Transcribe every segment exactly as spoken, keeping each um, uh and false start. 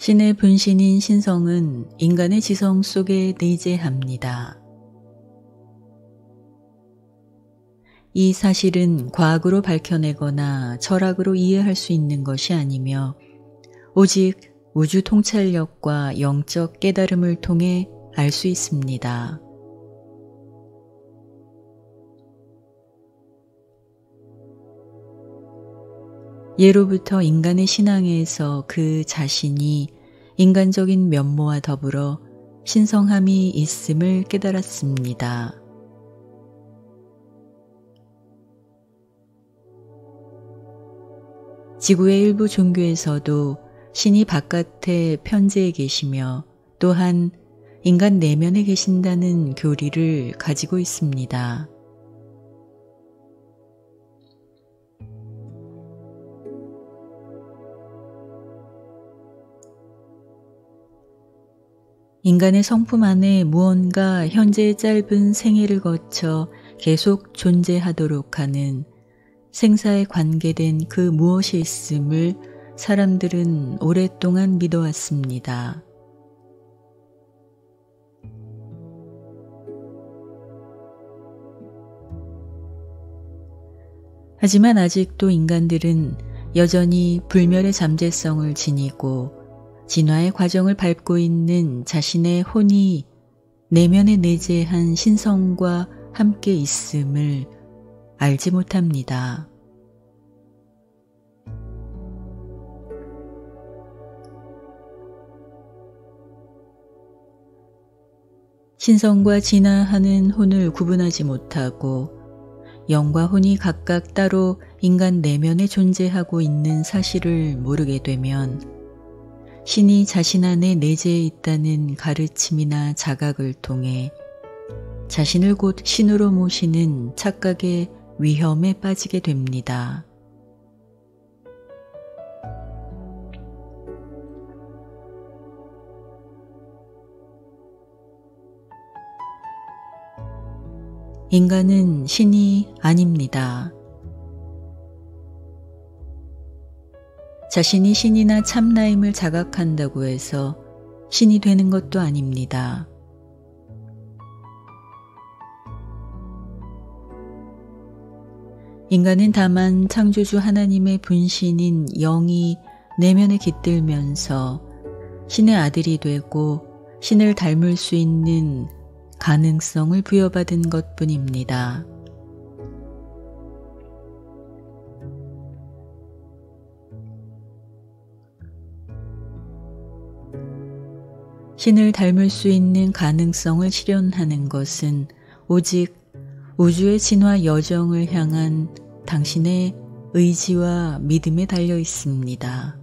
신의 분신인 신성은 인간의 지성 속에 내재합니다. 이 사실은 과학으로 밝혀내거나 철학으로 이해할 수 있는 것이 아니며 오직 우주 통찰력과 영적 깨달음을 통해 알 수 있습니다. 예로부터 인간의 신앙에서 그 자신이 인간적인 면모와 더불어 신성함이 있음을 깨달았습니다. 지구의 일부 종교에서도 신이 바깥에 편재에 계시며 또한 인간 내면에 계신다는 교리를 가지고 있습니다. 인간의 성품 안에 무언가 현재의 짧은 생애를 거쳐 계속 존재하도록 하는 생사에 관계된 그 무엇이 있음을 사람들은 오랫동안 믿어왔습니다. 하지만 아직도 인간들은 여전히 불멸의 잠재성을 지니고 진화의 과정을 밟고 있는 자신의 혼이 내면에 내재한 신성과 함께 있음을 알지 못합니다. 신성과 진화하는 혼을 구분하지 못하고 영과 혼이 각각 따로 인간 내면에 존재하고 있는 사실을 모르게 되면 신이 자신 안에 내재해 있다는 가르침이나 자각을 통해 자신을 곧 신으로 모시는 착각의 위험에 빠지게 됩니다. 인간은 신이 아닙니다. 자신이 신이나 참나임을 자각한다고 해서 신이 되는 것도 아닙니다. 인간은 다만 창조주 하나님의 분신인 영이 내면에 깃들면서 신의 아들이 되고 신을 닮을 수 있는 가능성을 부여받은 것뿐입니다. 신을 닮을 수 있는 가능성을 실현하는 것은 오직 우주의 진화 여정을 향한 당신의 의지와 믿음에 달려 있습니다.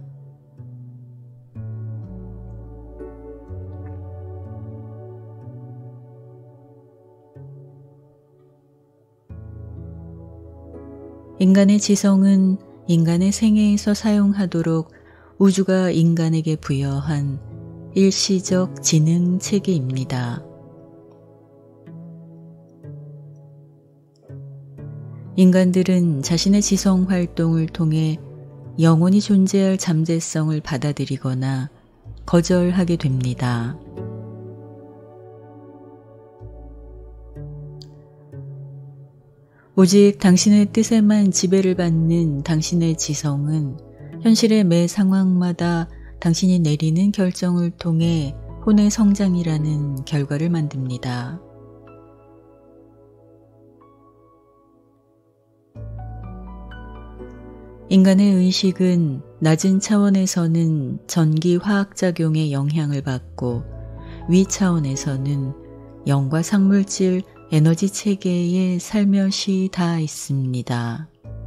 인간의 지성은 인간의 생애에서 사용하도록 우주가 인간에게 부여한 일시적 지능 체계입니다. 인간들은 자신의 지성 활동을 통해 영원히 존재할 잠재성을 받아들이거나 거절하게 됩니다. 오직 당신의 뜻에만 지배를 받는 당신의 지성은 현실의 매 상황마다 당신이 내리는 결정을 통해 혼의 성장이라는 결과를 만듭니다. 인간의 의식은 낮은 차원에서는 전기 화학작용의 영향을 받고 위 차원에서는 영과 상물질 에너지 체계에 살며시 닿아 있습니다.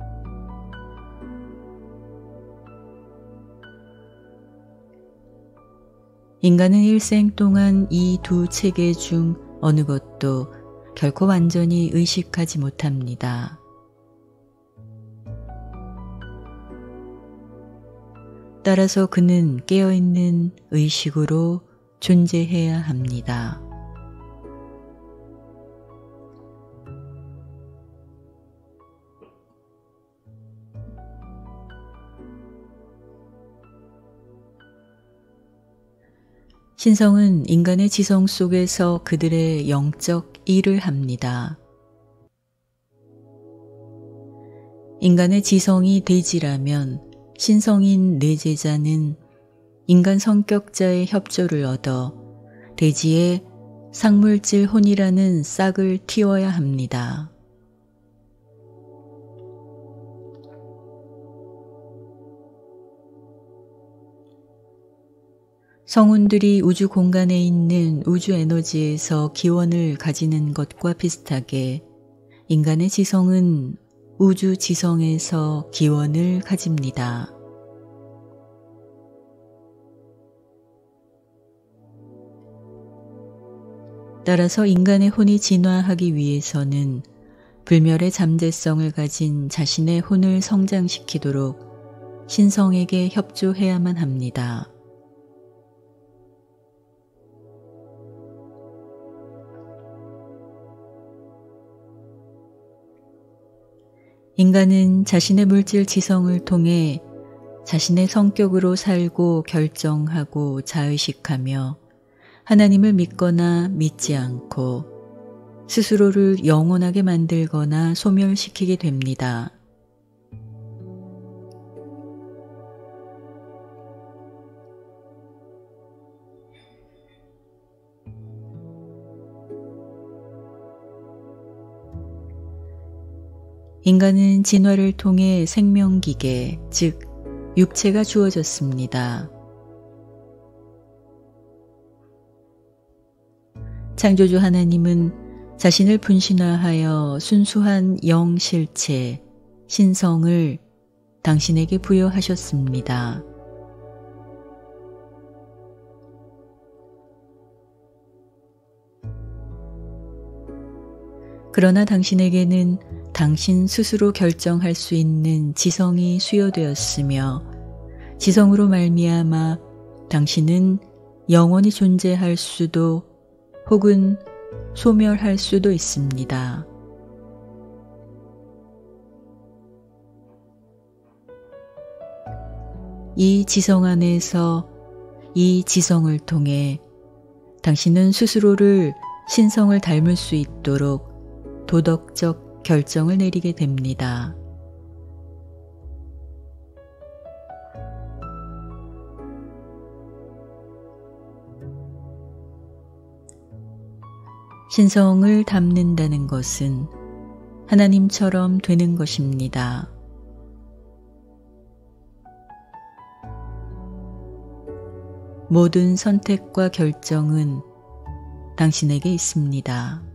인간은 일생 동안 이 두 체계 중 어느 것도 결코 완전히 의식하지 못합니다. 따라서 그는 깨어있는 의식으로 존재해야 합니다. 신성은 인간의 지성 속에서 그들의 영적 일을 합니다. 인간의 지성이 돼지라면 신성인 내재자는 인간 성격자의 협조를 얻어 돼지의 상물질 혼이라는 싹을 틔워야 합니다. 성운들이 우주 공간에 있는 우주 에너지에서 기원을 가지는 것과 비슷하게 인간의 지성은 우주 지성에서 기원을 가집니다. 따라서 인간의 혼이 진화하기 위해서는 불멸의 잠재성을 가진 자신의 혼을 성장시키도록 신성에게 협조해야만 합니다. 인간은 자신의 물질 지성을 통해 자신의 성격으로 살고 결정하고 자의식하며 하나님을 믿거나 믿지 않고 스스로를 영원하게 만들거나 소멸시키게 됩니다. 인간은 진화를 통해 생명기계, 즉 육체가 주어졌습니다. 창조주 하나님은 자신을 분신화하여 순수한 영실체, 신성을 당신에게 부여하셨습니다. 그러나 당신에게는 당신 스스로 결정할 수 있는 지성이 수여되었으며 지성으로 말미암아 당신은 영원히 존재할 수도 혹은 소멸할 수도 있습니다. 이 지성 안에서 이 지성을 통해 당신은 스스로를 신성을 닮을 수 있도록 도덕적 결정을 내리게 됩니다. 신성을 담는다는 것은 하나님처럼 되는 것입니다. 모든 선택과 결정은 당신에게 있습니다.